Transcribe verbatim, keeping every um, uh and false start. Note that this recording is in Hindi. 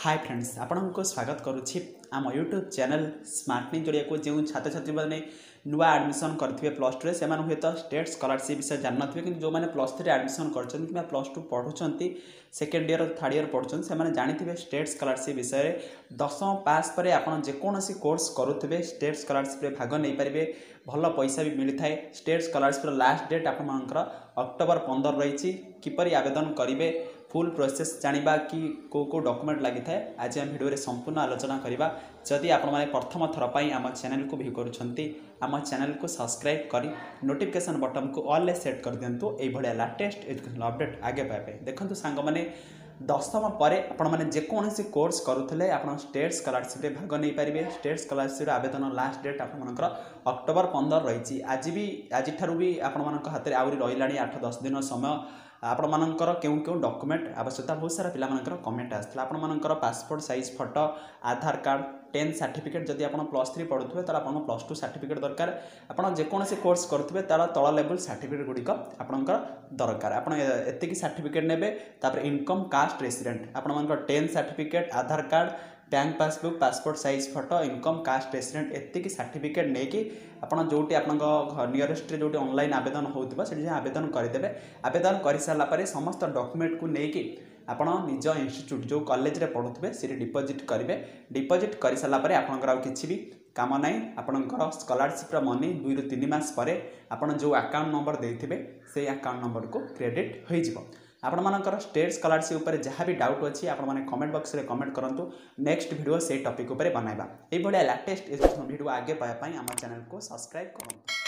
हाय फ्रेंड्स आपको स्वागत करुच्ची आम यूट्यूब चैनल स्मार्ट जोड़िया को जो छात्र छात्री मैंने नुआ एडमिशन करेंगे प्लस टू से हे तो स्टेट स्कॉलरशिप विषय जान थे कि जो मैंने प्लस थ्री एडमिशन कर प्लस टू पढ़ुंट सेकेंड ईयर थर्ड ईयर पढ़ुं से जानी स्टेट स्कॉलरशिप विषय में दशम पास पर आप जेकोसी कोर्स करुवे स्टेट स्कॉलरशिप भाग नहीं पारे भल पैसा भी मिलता है। स्टेट स्कॉलरशिप लास्ट डेट आपर अक्टोबर पंद्रह रही किपरि आवेदन करेंगे फुल प्रोसेस जानिबा कि को को डॉक्यूमेंट लगी था आज हम वीडियो रे संपूर्ण आलोचना करबा। जदि आपण माने प्रथम थर पई आम चैनल को व्यू करूछंती आम चैनल को सब्सक्राइब करी नोटिफिकेशन बटन को ऑल ले सेट कर दियंतु ए भलिया लेटेस्ट एजुकेशनल अपडेट आगे पाए। देखंतु सांग माने दशम पर आपण माने जेकोसी कोर्स करुले आपण स्टेट स्कॉलरशिप रे भाग नहीं पारे। स्टेट स्कॉलरशिप आवेदन लास्ट डेट आपनकर अक्टोबर पंद्रह रही आज भी आज ठारू भी आपण मानक हाथ में आउरी रहिलाणी आठ दस दिन समय आपण मानकर केउ केउ डॉक्यूमेंट आवश्यकता बहुत सारा पिला मानकर कमेंट आसला आपण मानकर passport size photo Aadhaar card ten certificate जदि आप प्लस थ्री पढ़ुवे तो आप प्लस टू सर्टिफिकेट दरकार आप जेकोसी कोर्स करुवे तार तल लेवल सर्टिफिकेट गुड़िक आपंकर दरकार आप एतिक सर्टिफिकेट नेबे तापर इनकम कास्ट रेसिडेंट आप ten certificate Aadhaar card bank passbook passport size photo income caste resident एतिक सर्टिफिकेट नहीं आपड़ जो नियरेस्ट जो ऑनलाइन आवेदन होता है आवेदन करदे। आवेदन कर सारापर समस्त डॉक्यूमेंट को लेकिन आपण निज इंस्टीट्यूट जो कॉलेज रे पढ़ुवे से डिपोजिट करेंगे। डिपोजिट कर सारापर आपंकर किसी भी काम ना आपंकर स्कॉलरशिप मनी दुई रु तीन मास पर आपड़ जो अकाउंट नंबर देते से अकाउंट नंबर को क्रेडिट हो आपण मानकर स्टेट स्कॉलरशिप उपर जहाँ भी डाउट अच्छी आपण माने कमेंट बॉक्स रे कमेंट करंतु नेक्स्ट वीडियो से टॉपिक उपर बनाइबा। एई भलिया लेटेस्ट एजुकेशन वीडियो आगे पाया आम चैनल को सब्सक्राइब करंतु।